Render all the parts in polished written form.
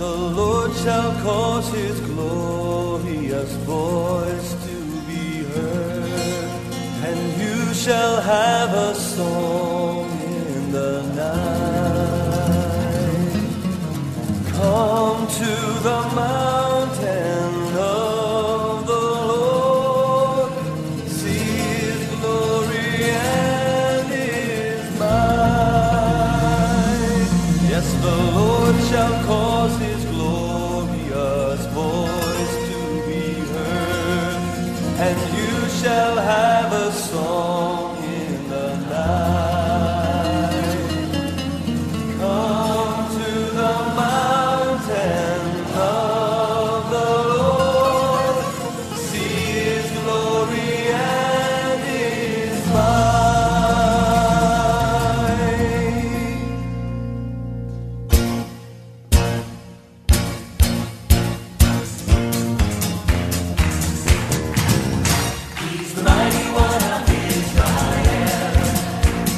Lord shall cause his glorious voice to be heard, and you shall have a song in the night. Come to the mountain of the Lord, see his glory and his might. Yes, the Lord shall cause his glorious voice to be heard, and you shall have a song in the night. Come to the mountain of the Lord, see his glory and his might. He's the mighty one of Israel.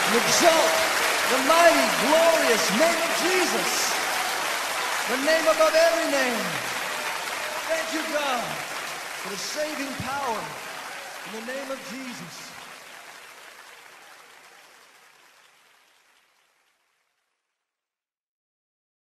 and exalt the mighty, glorious name of Jesus, the name above every name. Thank you, God, for the saving power in the name of Jesus.